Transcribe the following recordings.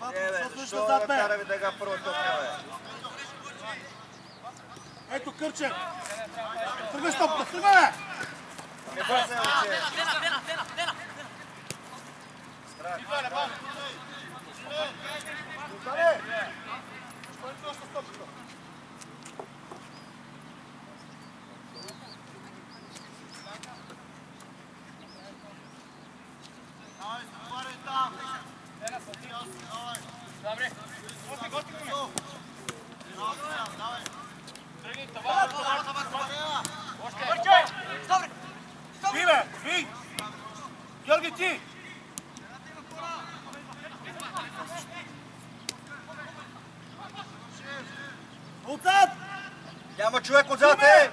Що да кара ви да ga първо топка, бе? Ето Кърчев! Тръгвай стопка, тръгвай, бе! Ами бързай, уче! Дена! Страх! Остане! Остане доста стопката! Добре. Готи го ме. Тръгни, това. Още. Добре. Ти, бе! Ти! Георги, ти! Отзад! Няма човек отзад, е!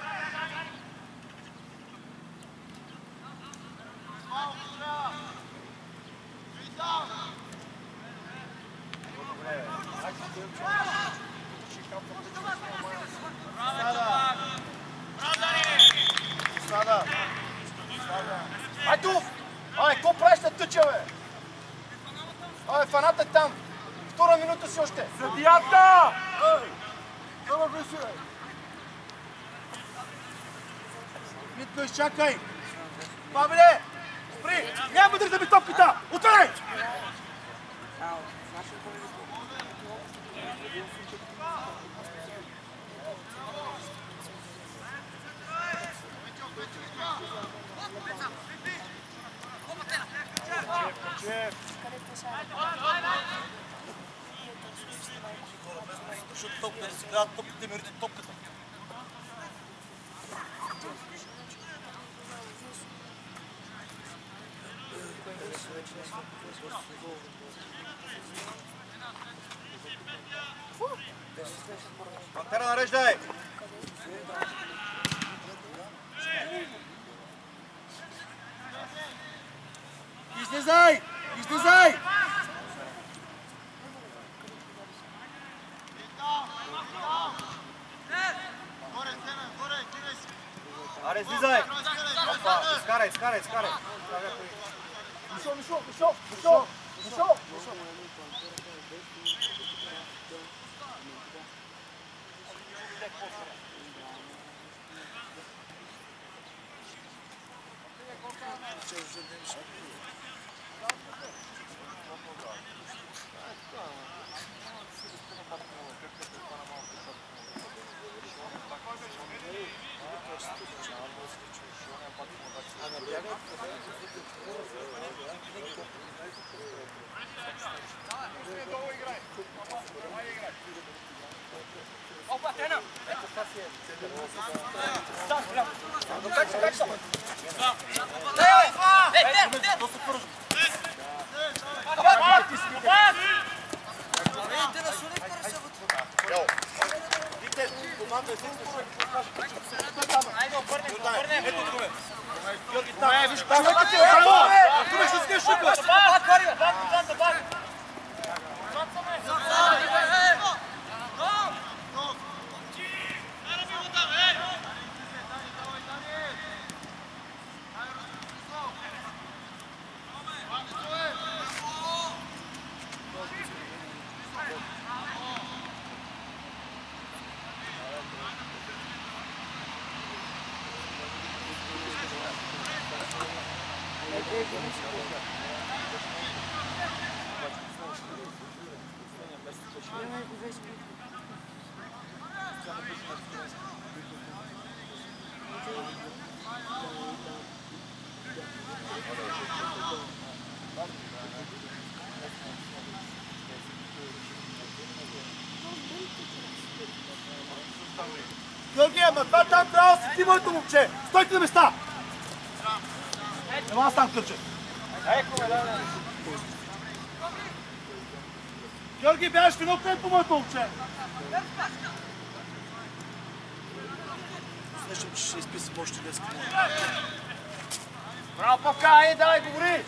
Айто! Ай, какво правиш да тъча, бе? Ай, фаната там! Втора минута си още! Съдията! Дома гласи, бе! Митко, изчакай! Павле! Спри! Няма да ми топката! Отваряй! Защото топката си гледат топката и мерите топката. Пантера, нареждай! Излизай! Излизай! Аре, излизай! Опа, изкарай! Мишо! Опа, Дена! Георги, ама това там трябва да си ти моето момче! Стойте на места! Ела аз там Кърчев. Георги, бягаш в едно по моето момче! Слушам, че ще изписам още 10 минути. Браво, Павка! Ей, давай, говори!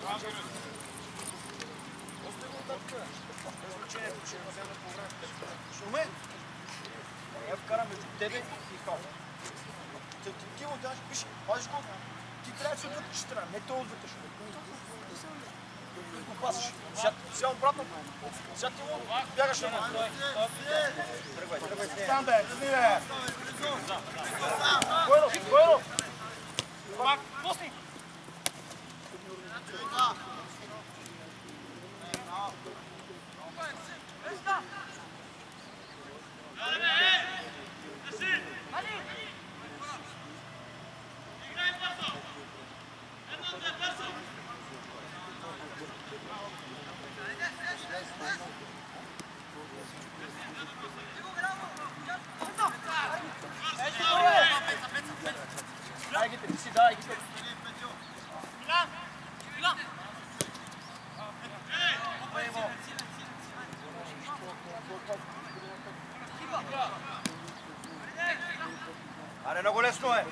Шуме, я вкарам между тебе и Хао. Ти му даш, виж, пазиш го, ти трябва да си от вътрешна страна, не той от вътрешна. Го пасиш. Сега обратно. Сега ти му бягаш на мън. Сам бе, сни бе. Гойро! Пусни! Аре, много лесно е.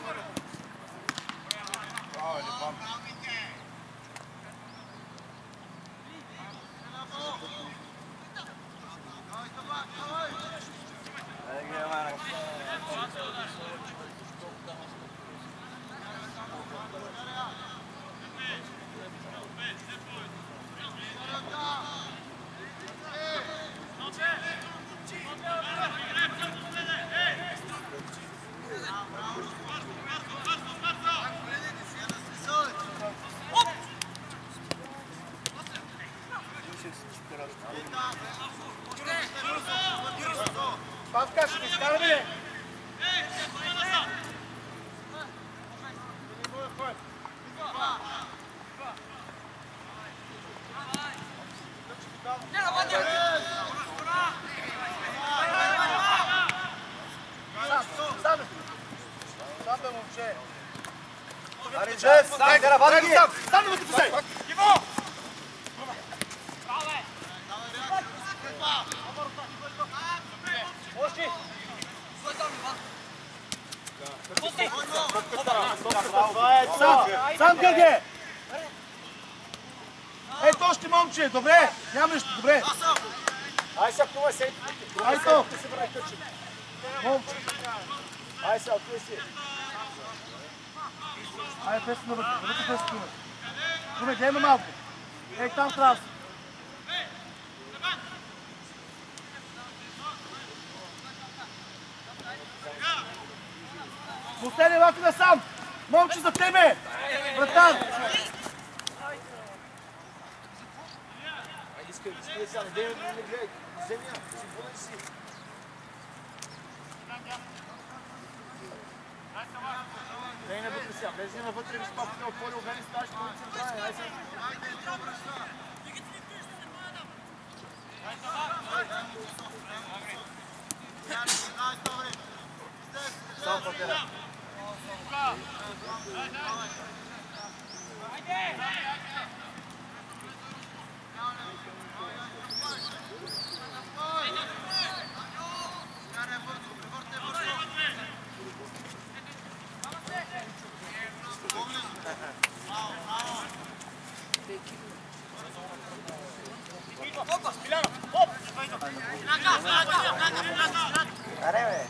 Павка, ще ги изкараме ли? Сам бе, момче. Аре, Джес, дай кара, вади ги! Сам да ме ти посей! Сам Гърге! Ето още момче, добре! Няма нищо, добре! Ай сега плувай се. Ай то! Ти се върна къчи. Момче! Ай сега, отивай си. Ай, песен навътре, навътре песен навътре. Добре, гледаме малко. Ей, там трябва да си. Последен лако да сам! Момче за тебе! Вратар! Искай сега, не гледай. Вземи я, си бъдай си. Не навътре сега, влези навътре, виж папата е отворил, мен ставаш по централен. Ай сега. Само пътера. Аре, бе!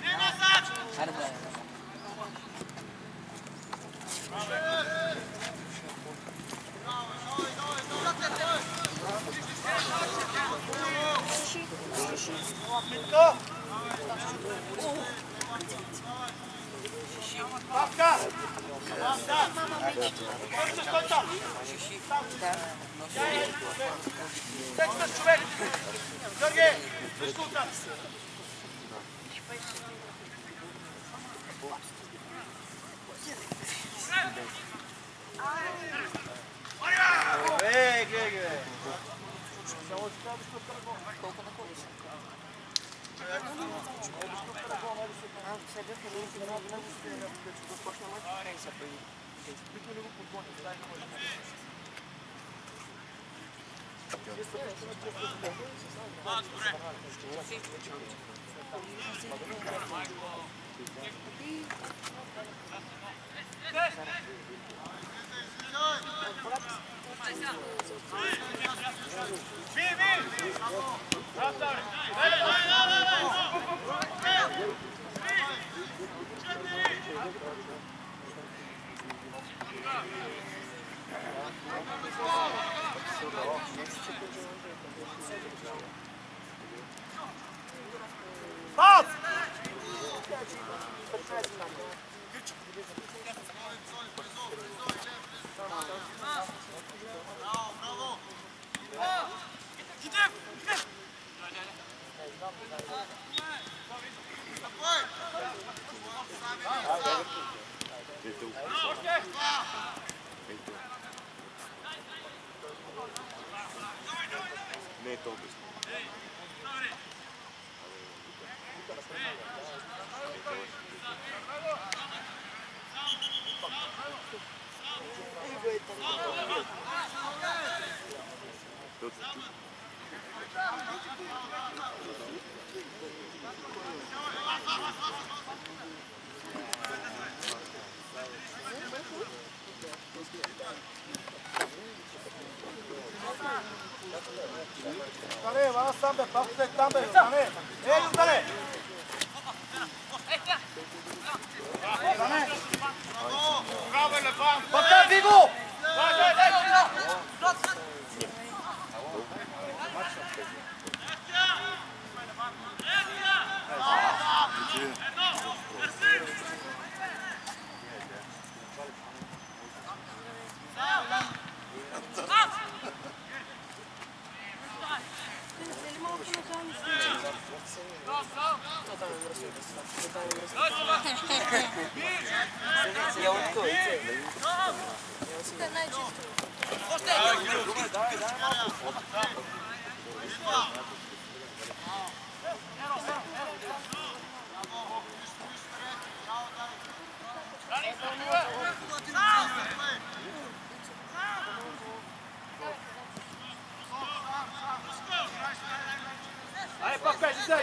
Павка! Стой там! Текстът човек! Георги! Виж го оттам! Гледай! Не е толкова. Dale, va tam bе, bak sen tam bе. Dale. Ey dale. Dale. Bravo, le bam! Bak tam Vigo. Allez, parfait, j'essaye.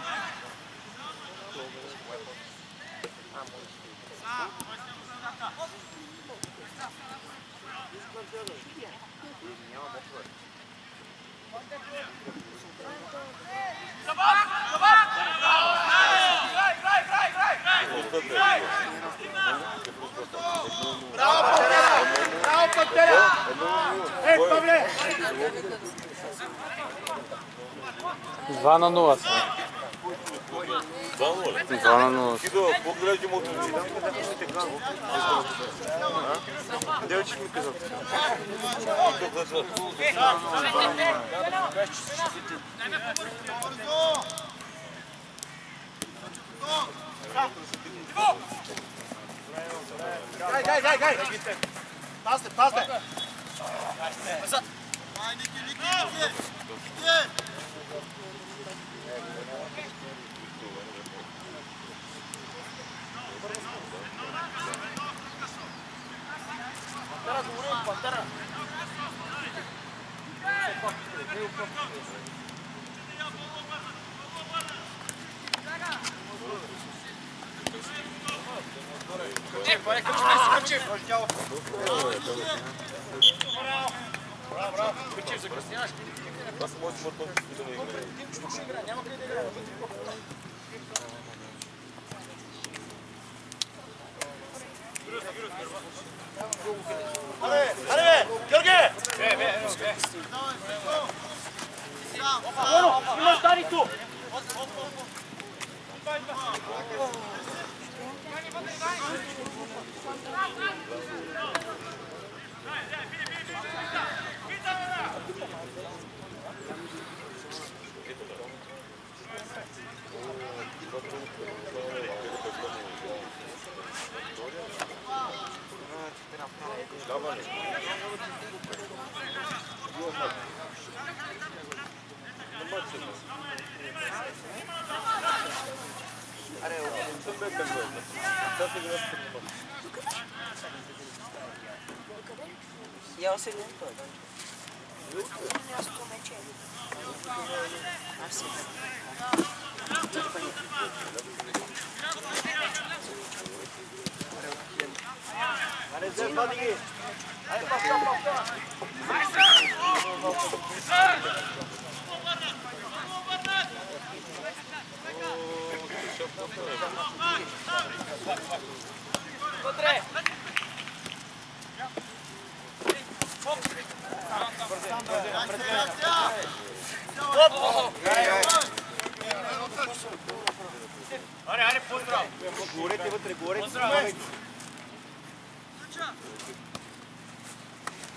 Bravo, Pantera! Ей, Павле! 2:0 са. 2:0. Кидо, погледайте мотори. Деве, че ми казал? Гай. Пасте. Пантера. Браво. Кричиш, закъсняваш. Аз може да не играе. Димчо ще играе, няма къде да играе. Аре, Георги! Имаш Дарито! Я се не той. Аз помече. Аз Аре, зе, пади. Аре, паста. Вътре! Аре, поздрав! Говорете вътре. Поздрав!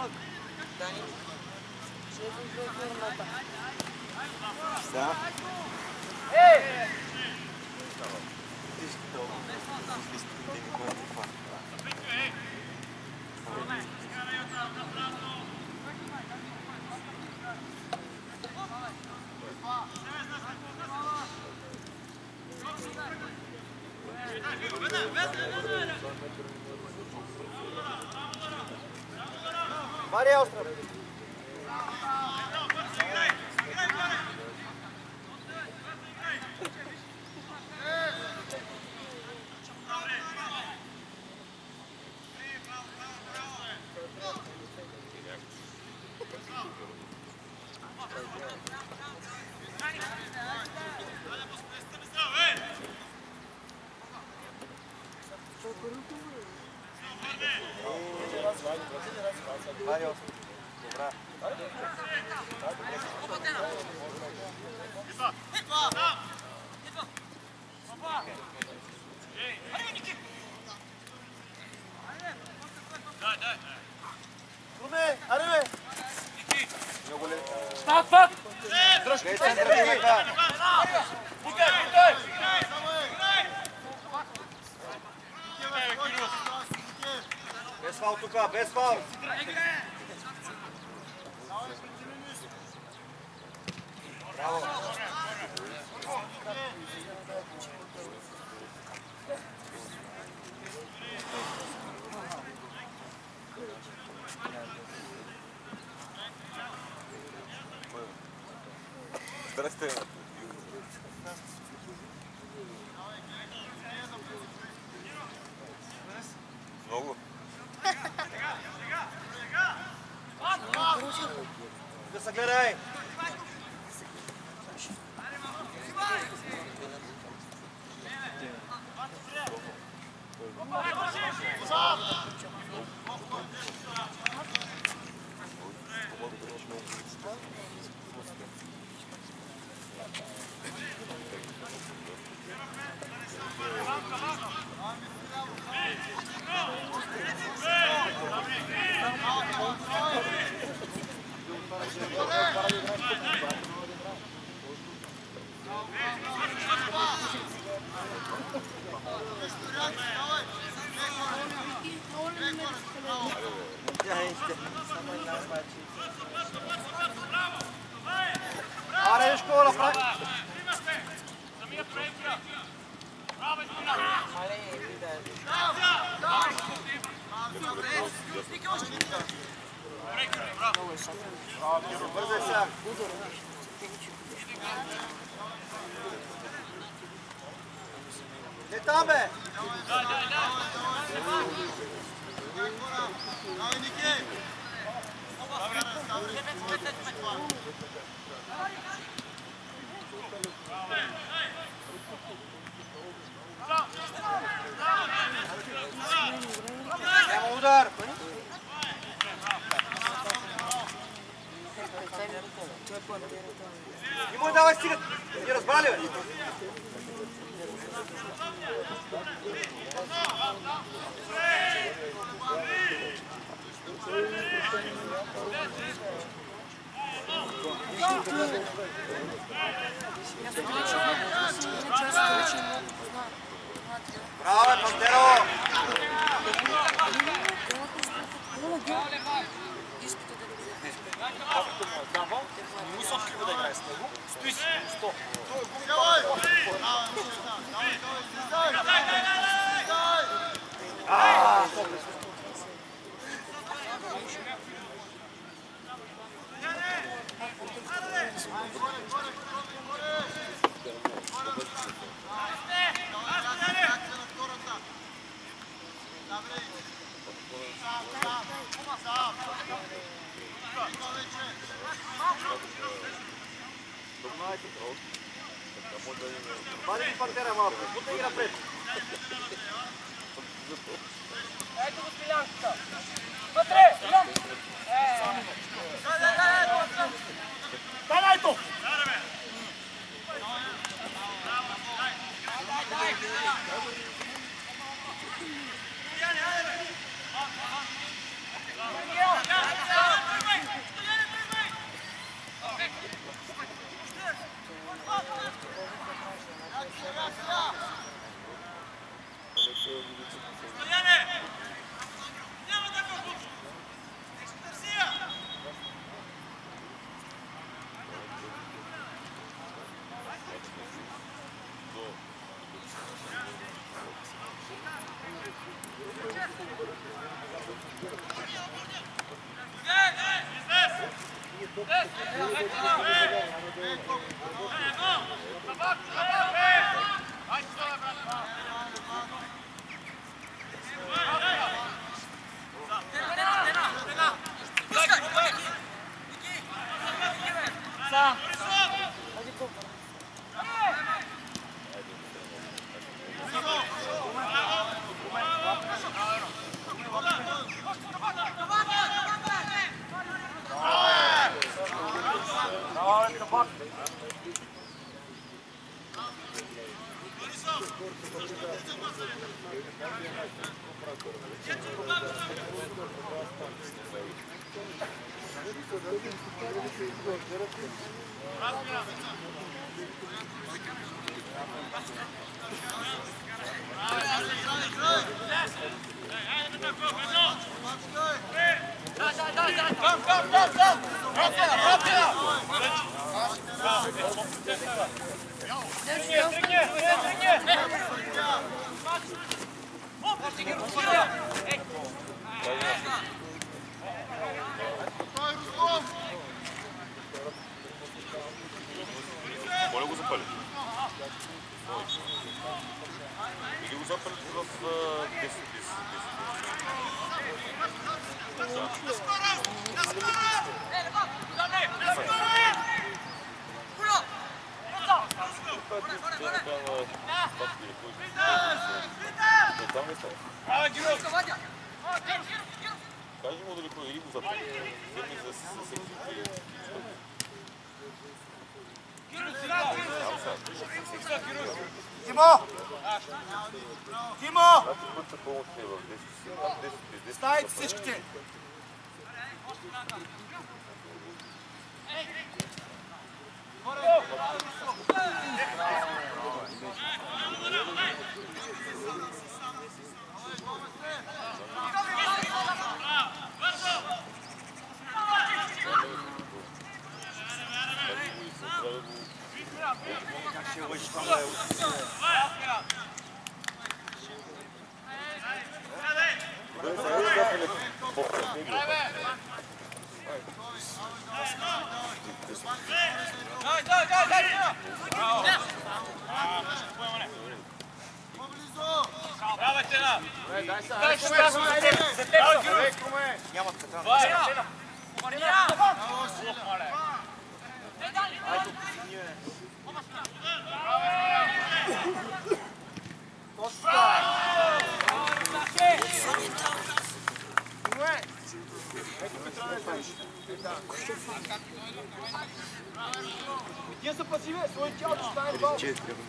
Дани. Шефът е фирмата. Да. Мария Остров. Мария Остров. Добра. Руме, аре бе! Стартват! Дръжки центъра ми така. Без фал тука, без фал. Браво. Здрасте. Много. Да се гледай. Аре, школа, прави. Бързай сега. Не там бе! Няма удар! И му давай стигат! Ни разбрали бе! Браво, бе, Пантеро! Не му се открива да играе с него. Стои си, сто. Вади Пантера малко, бутай ги напред. Ето го стрелянката. Вътре! Стрелям! Дай, Найто! Дай! Моля го запали. Или го запали в 10. Кажи му дали кой или го запали. Тимо! Тимо! Помощни в 10. Ставайте всичките! Где за пассиве? Свой тяло ставит бал.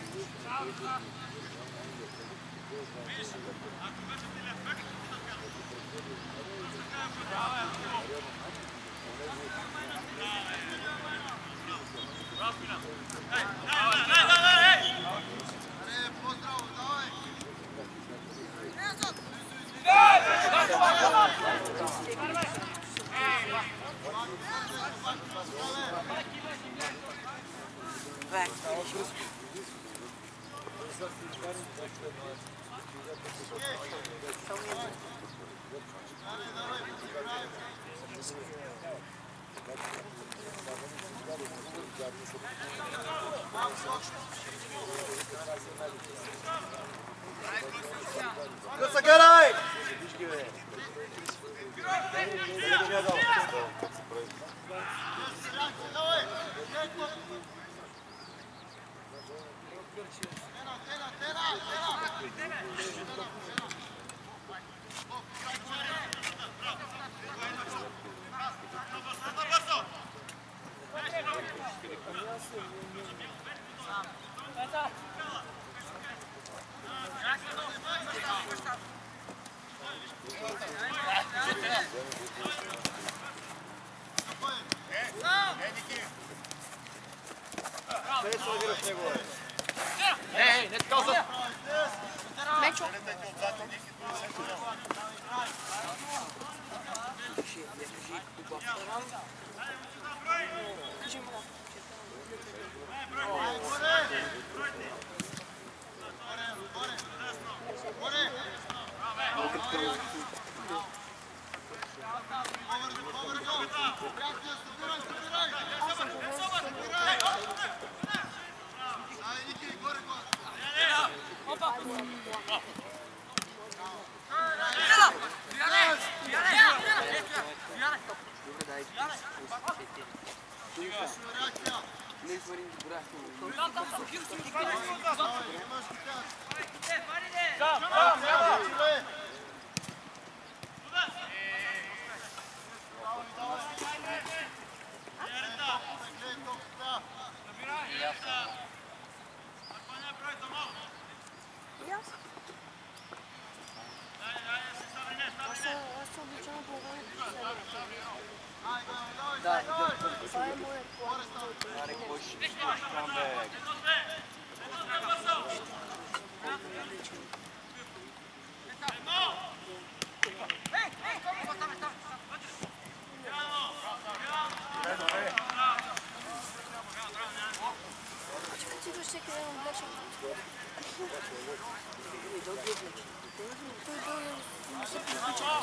Загорай! Ей, не така. Мечо. Добре, дай. Не изварим добре. Това е моят план. Аре, кой ще стоиш там, бе? Ти до всеки ден облечен. Той долу не се привича.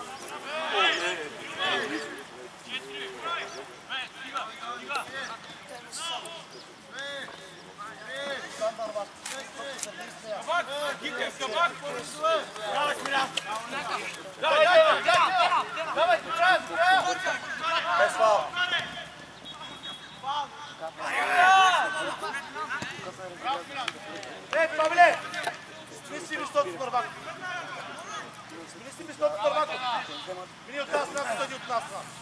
Без фал. Павле! Смени си местото, Първак. Смени си местото, Първак. Мини от нас страна, стоди от нас страна.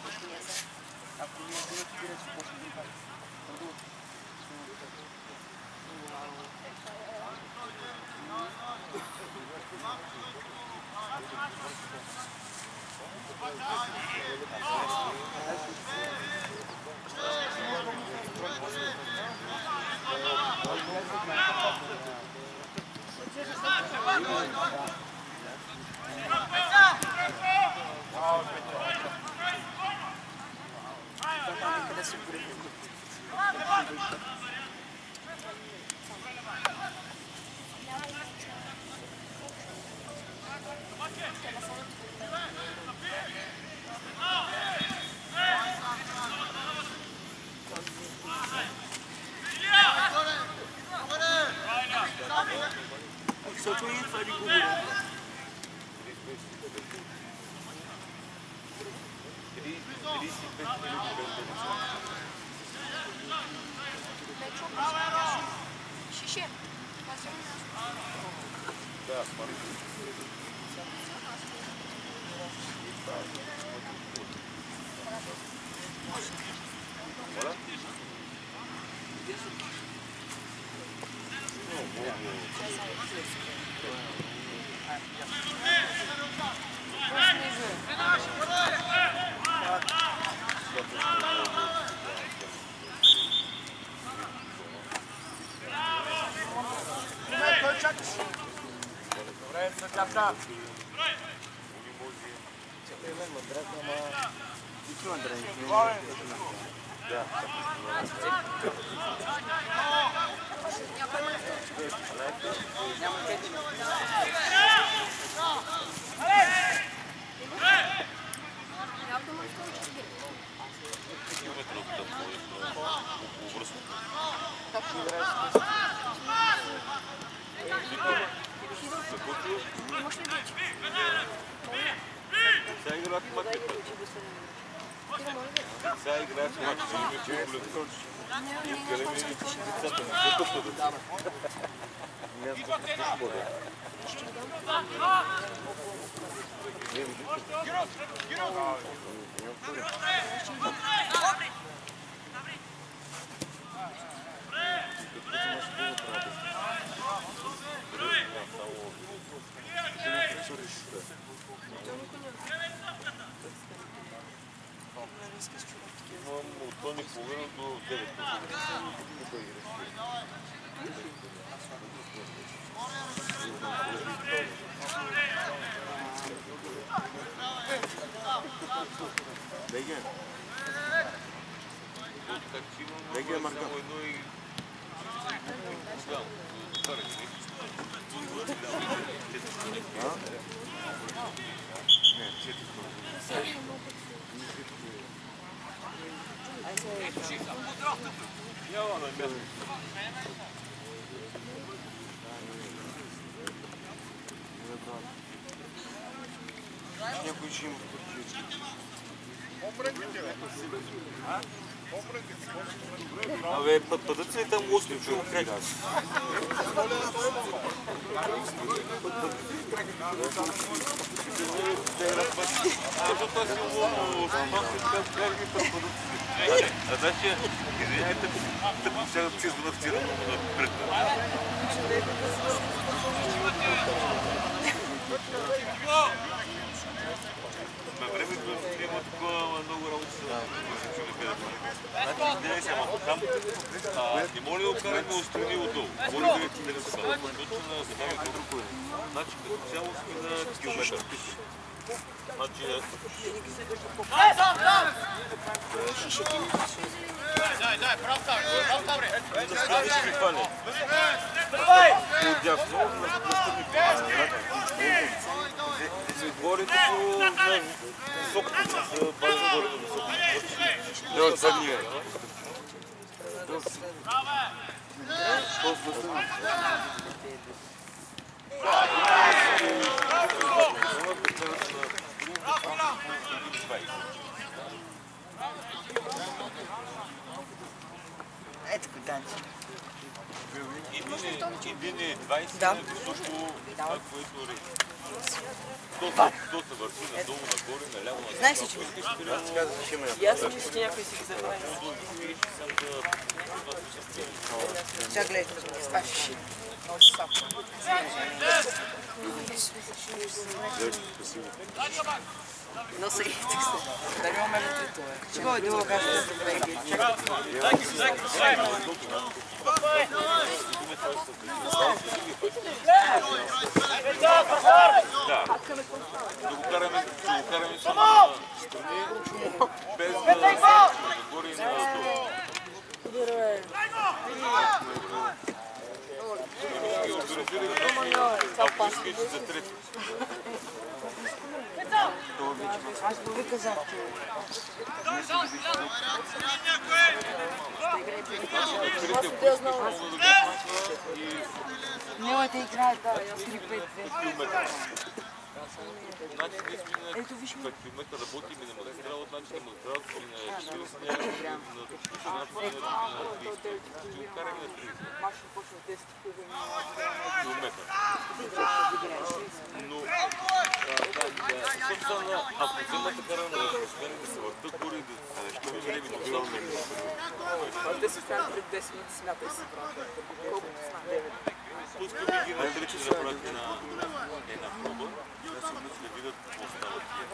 Шише. Да, смотри. Voilà. Добре, съдята. Сега играят матч. Сега играят матч. От тони половина до 9. Беге. Беге, Марка. Някой ще има Абе, пътът си там остри, че го крека. Защото аз си ломо, как ги пътът си. А значи, извиняйте, тъпо сега да си звъна в цирка пред. На времето има такова много работа за значи, не се, ама там не може да караме отстрани отдолу. Може да не се казва, защото на задаваме друго. Значи като цяло сме на километър. Значи... Дай, прав тавре! Настрани ще ми хване. Отдясно, настрани хване. Да се отворите по високото, за база горе на високото. Да, от задния. Ето го, Данче. Един е 20, също това, което реди. Доста върху, надолу, нагоре, наляво, надолу. Знаеш ли, че ми? И аз мисля, че някой си ги забравя. Чак гледай, това ще ши. Може сапа. Но сега и така се. Да не умеме трето, бе. Чего е друго кажа? Да, да го караме само страни, без да нагоре и надолу. Ги организираме ако искаш за трети. Аз това казах, че... Няма да играят, да, 3-5-2. Значи ние сме на 5 км работим и на магистрала, значи на магистрала и на 40-ния, на 30 и караме на 30 км. Но, собствено, ако вземате каране на разпускане да се върта горе и да ще време да вземаме. Да се останат пред 10 минути, смятай си, брат. Колкото сна 9. Пускаме ги на трите да направят една проба, да видят какво става тия.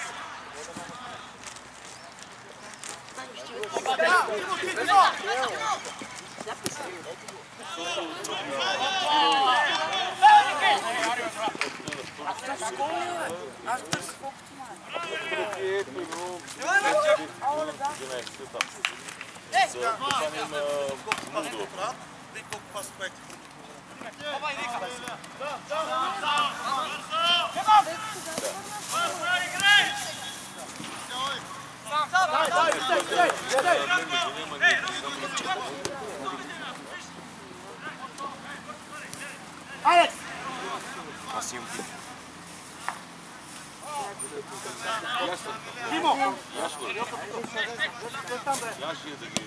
Аз търся колкото май. За купане на мудо. Алекс! Аз имам ти. Димо! Яши е да ги...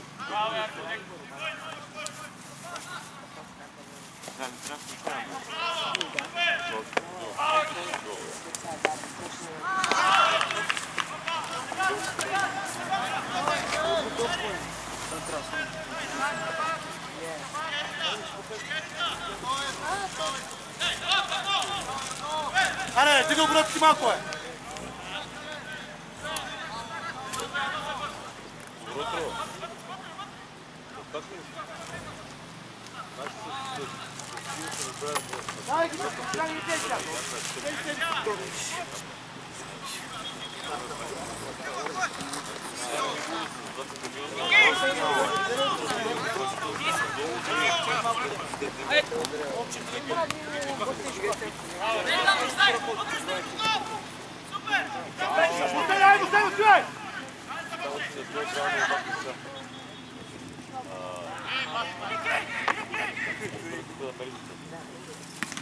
Да, не трябва да ги караме. Аре, дигай оборот ти малко е! Доброто. Как ли? Дай ги, дай ги течка!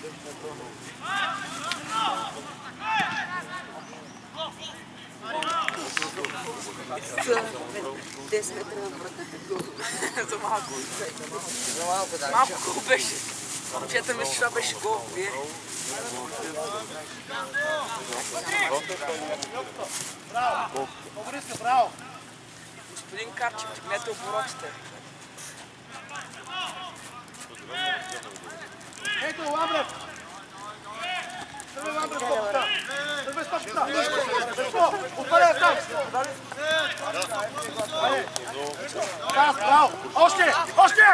10 метра на вратата гол. За малко. За малко, да. Малко гол беше. Момчета мисля, че това беше гол. Вие? Браво! Побриска, браво! Господин Карчев, тигнете оборотите. Ето, Ламбрев! Тръгвай, Ламбрев, топката! Тръгвай с топката! Защо? Отваря там! Тас, браво! Още! Още!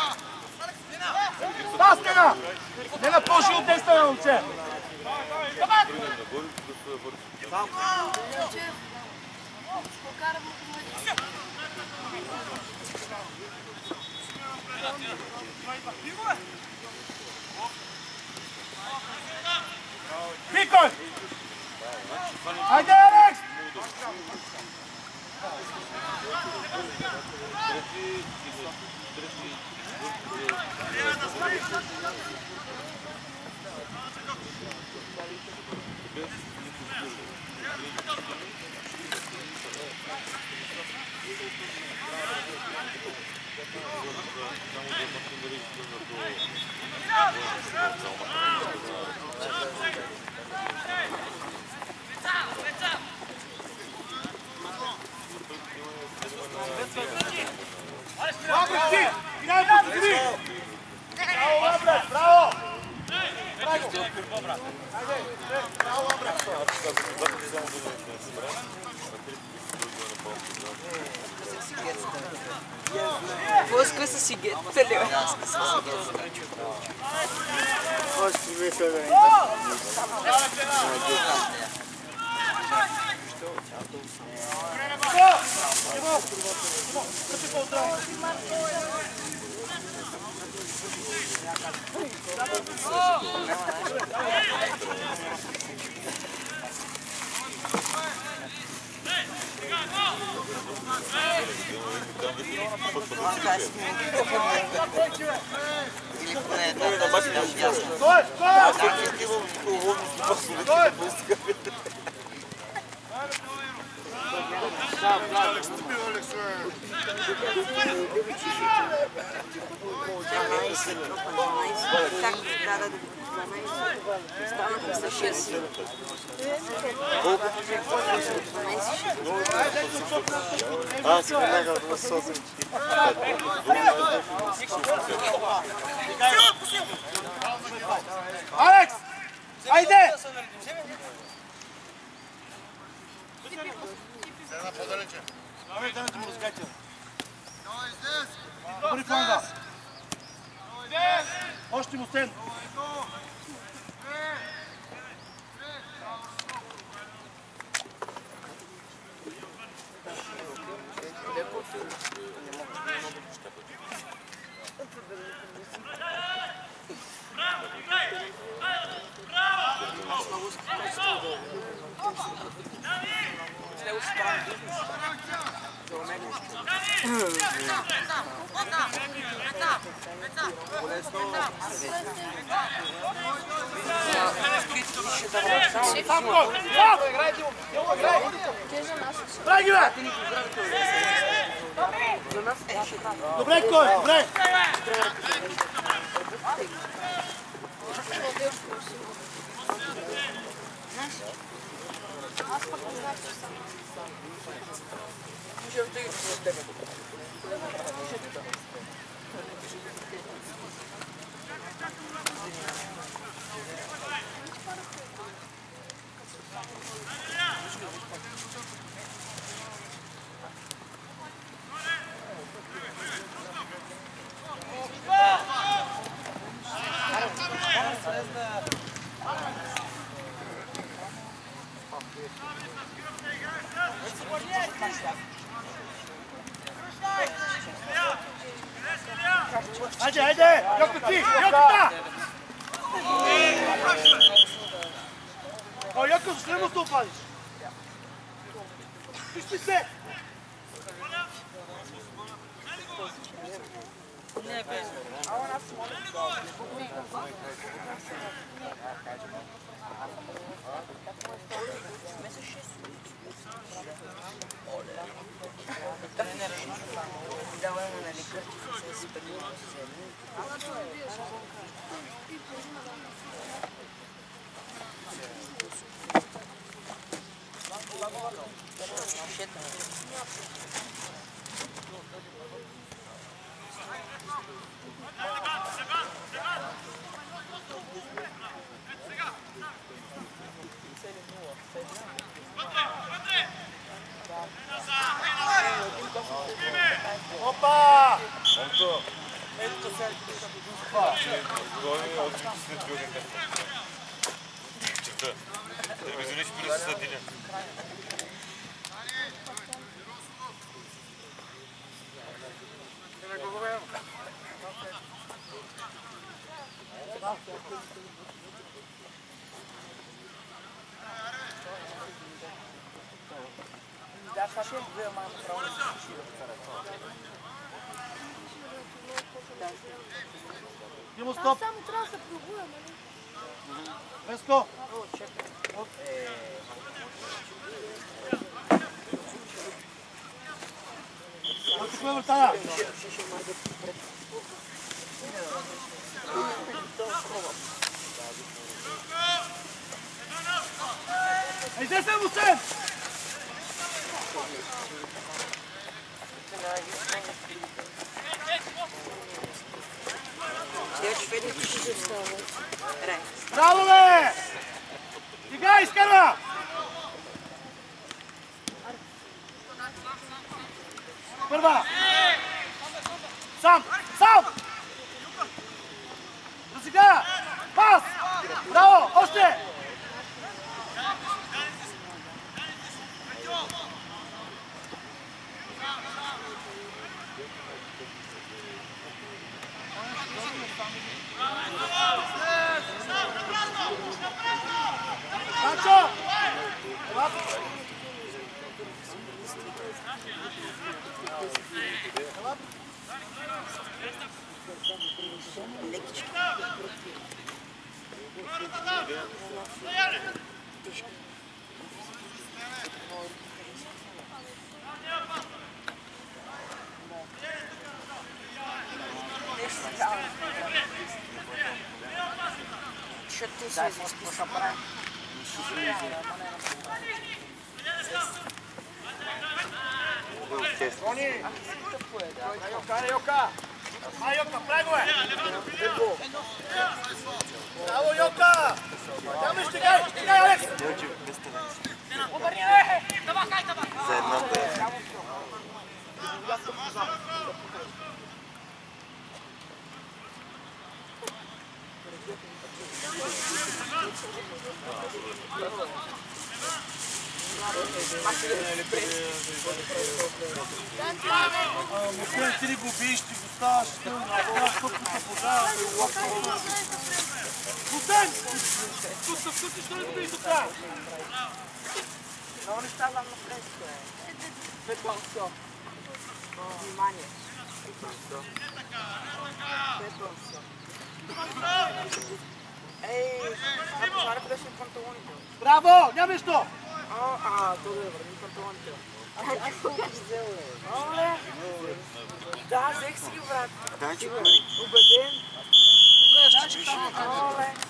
Тас, Нена! Нена, по-жи от деста, на момче! Чучев. Покара му командир. Викой! Айде, Алекс! Fost că să sighetele. Fost să vezi o Алекс! Айде! Седна по-далече. Давайте му разкайте. Добри фланга. Още му стен. Добре, кой? Добре! Аз пък не знам, че съм. Ajde, ajde! Joko ti! Jokota! O, Joko, što ne mu to upališ? Pišpi se! Не, без. Давай му нали къщи се спели. Опа! Онто. Той от след други чета. Телевизионни ще са Диля. Да, това ще е две малко право. Димо, стоп! Само трябва да се пробуя, нали? Веско! Отиквай вратара! Айде се, Мусен! Я ще видя, че ще става. Рай. Браво, бе! Стига, изкара! Първа! Сам! Сам! До сега! Пас! Браво! Още! Санчо! Ще ти се изпуша прави. Йока! Ай, Йока, прави го е! Браво, Йока! Няма стигай, стигай, Алекс! За едната е. Мусен, ти ли го биеш, ти го ставаш, ти го направиш, тук се подава. Мусен! Тук се, що ли го биеш тук? Но не става на фреско. Петър все. Внимание. Петър все. Ей, написали беше панталоните. Браво! Няма нищо! Това да върни панталоните. Какво беше взел, бе? Да, взех си ги, брат. Убеден. Оле.